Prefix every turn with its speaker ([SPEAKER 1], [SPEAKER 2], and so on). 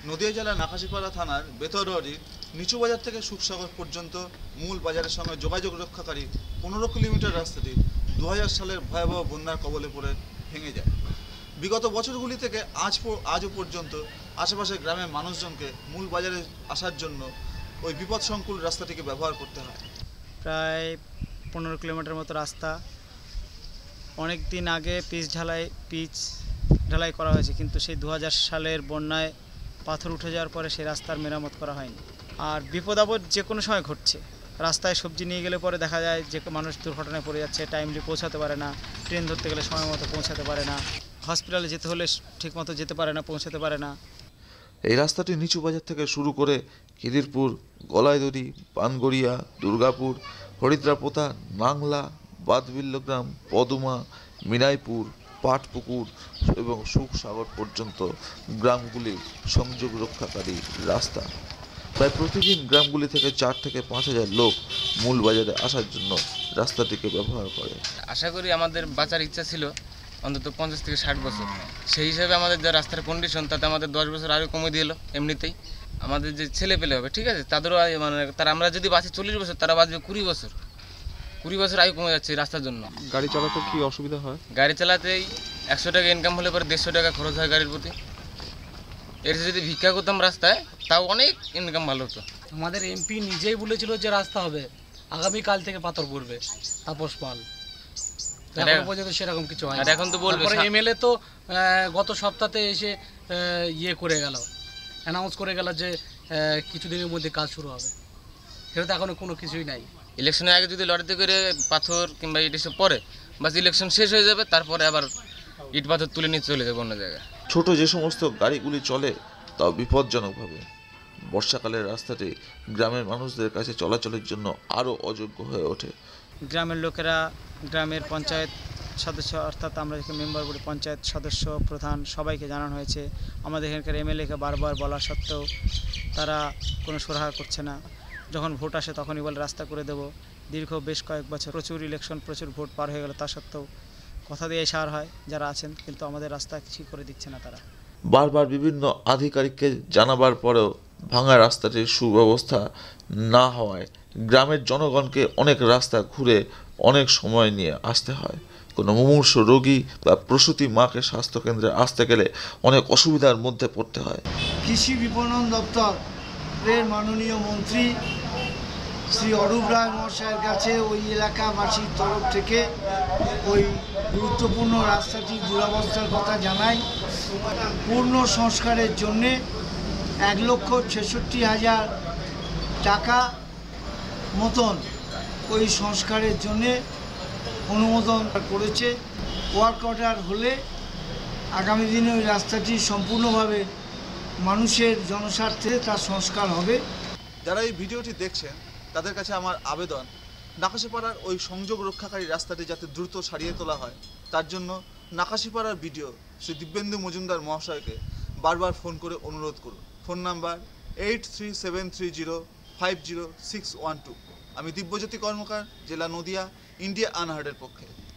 [SPEAKER 1] নদিয়া জেলার নাকাশিপাড়া থানার বেতরবাড়ির নিচু বাজার থেকে সুখসাগর পর্যন্ত মূল বাজারের সঙ্গে যোগাযোগ রক্ষাকারী 15 কিলোমিটার রাস্তাটি 2000 সালের ভয়াবহ বন্যার কবলে পড়ে ভেঙে যায়। বিগত বছরগুলি থেকে আজও পর্যন্ত আশেপাশের গ্রামের মানুষজনকে মূল বাজারে আসার জন্য ওই বিপদসংকুল রাস্তাটিকে ব্যবহার করতে হয়।
[SPEAKER 2] প্রায় 15 কিলোমিটার মতো রাস্তা। অনেক দিন আগে পিচ ঢালাই করা হয়েছে, কিন্তু সেই 2000 সালের বন্যায় পাথর উঠে যাওয়ার পরে সেই রাস্তার মেরামত করা হয়নি। আর বিপদ আপদ যে কোনো সময় ঘটছে। রাস্তায় সবজি নিয়ে গেলে পরে দেখা যায় যে মানুষ দুর্ঘটনায় পড়ে যাচ্ছে, টাইমলি পৌঁছাতে পারে না, ট্রেন ধরতে গেলে সময় মতো পৌঁছাতে পারে না, হসপিটালে যেতে হলে ঠিকমতো যেতে পারে না, পৌঁছাতে পারে না।
[SPEAKER 3] এই রাস্তাটি নিচু বাজার থেকে শুরু করে খিদিরপুর, গলাইদড়ি, পানগড়িয়া, দুর্গাপুর, হরিদ্রাপোতা, নাংলা, বাদবিল্লগ্রাম, পদুমা, মিনাইপুর, পাটপুকুর এবং সুখসাগর পর্যন্ত গ্রামগুলির সংযোগ রক্ষাকারী রাস্তা। প্রায় প্রতিদিন গ্রামগুলি থেকে 4 থেকে 5,000 লোক মূল বাজারে আসার জন্য রাস্তাটিকে ব্যবহার করে।
[SPEAKER 4] আশা করি আমাদের বাঁচার ইচ্ছা ছিল অন্তত 50 থেকে 60 বছর। সেই হিসাবে আমাদের যে রাস্তার কন্ডিশন, তাতে আমাদের 10 বছর আরও কমে দিল। এমনিতেই আমাদের যে ছেলে পেলে হবে, ঠিক আছে, তাদেরও মানে তারা, আমরা যদি বাঁচি 40 বছর, তারা বাঁচবে 20 বছর। 20 বছর আয়ু কমে যাচ্ছে রাস্তার জন্য।
[SPEAKER 5] গাড়ি চালাতে কি অসুবিধা হয়?
[SPEAKER 4] গাড়ি চালাতেই 100 টাকা ইনকাম হলে পরে 150 টাকা খরচ হয় গাড়ির প্রতি। এর যদি ভিক্ষা করতাম রাস্তায়, তাও অনেক ইনকাম ভালো হতো।
[SPEAKER 6] আমাদের এমপি নিজেই বলেছিল যে রাস্তা হবে, আগামীকাল থেকে পাথর পড়বে, তাপস পাল। এখন পর্যন্ত সেরকম কিছু হয় না।
[SPEAKER 4] এখন তো বলবে
[SPEAKER 6] এমএলএ তো গত সপ্তাহে এসে করে গেল, অ্যানাউন্স করে গেল যে কিছুদিনের মধ্যে কাজ শুরু হবে। সেটা তো এখনো কোনো কিছুই নাই।
[SPEAKER 4] ইলেকশনের আগে যদি লড়াইতে করে পাথর কিংবা ইট এসব পরে, বাস ইলেকশন শেষ হয়ে যাবে, তারপরে আবার ইট পাথর তুলে নিয়ে চলে যাবে অন্য জায়গায়।
[SPEAKER 3] ছোট যে সমস্ত গাড়িগুলি চলে তাও বিপজ্জনকভাবে। বর্ষাকালের রাস্তাটি গ্রামের মানুষদের কাছে চলাচলের জন্য আরও অযোগ্য হয়ে ওঠে।
[SPEAKER 2] গ্রামের লোকেরা, গ্রামের পঞ্চায়েত সদস্য, অর্থাৎ আমরা যাকে মেম্বার বলি, পঞ্চায়েত সদস্য, প্রধান, সবাইকে জানানো হয়েছে। আমাদের এখানকার এমএলএকে বারবার বলা সত্ত্বেও তারা কোনো সুরাহা করছে না। যখন ভোট আসে তখনই বলে রাস্তা করে দেব। দীর্ঘ বেশ কয়েক বছর প্রচুর ইলেকশন, প্রচুর ভোট পার হয়ে গেল, তা সত্ত্বেও কথা দিয়ে সার হয় যারা আছেন, কিন্তু আমাদের রাস্তা কিছুই করে দিচ্ছে না তারা।
[SPEAKER 3] বারবার বিভিন্ন আধিকারিককে জানাবার পরেও ভাঙা রাস্তাটির সুব্যবস্থা না হওয়ায় গ্রামের জনগণকে অনেক রাস্তা ঘুরে অনেক সময় নিয়ে আসতে হয়। কোনো মুমূর্ষ রোগী বা প্রসূতি মাকে স্বাস্থ্যকেন্দ্রে আসতে গেলে অনেক অসুবিধার মধ্যে পড়তে হয়।
[SPEAKER 7] কৃষি বিপণন দপ্তরের মাননীয় মন্ত্রী শ্রী অরূপ রায় মহাশয়ের কাছে ওই এলাকাবাসীর তরফ থেকে ওই গুরুত্বপূর্ণ রাস্তাটির দুরবস্থার কথা জানাই। পূর্ণ সংস্কারের জন্যে 1,66,000 টাকা মতন ওই সংস্কারের জন্যে অনুমোদন করেছে। ওয়ার্ক অর্ডার হলে আগামী দিনে ওই রাস্তাটি সম্পূর্ণভাবে মানুষের জনস্বার্থে তার সংস্কার হবে।
[SPEAKER 1] যারা এই ভিডিওটি দেখছেন তাদের কাছে আমার আবেদন, নাকাশিপাড়ার ওই সংযোগ রক্ষাকারী রাস্তাটি যাতে দ্রুত সারিয়ে তোলা হয়, তার জন্য নাকাশিপাড়ার বিডিও শ্রী দিব্যেন্দু মজুমদার মহাশয়কে বারবার ফোন করে অনুরোধ করুন। Phone number 8373050612। আমি দিব্যজ্যোতি কর্মকার, জেলা নদিয়া, ইন্ডিয়া আনহার্টের পক্ষে।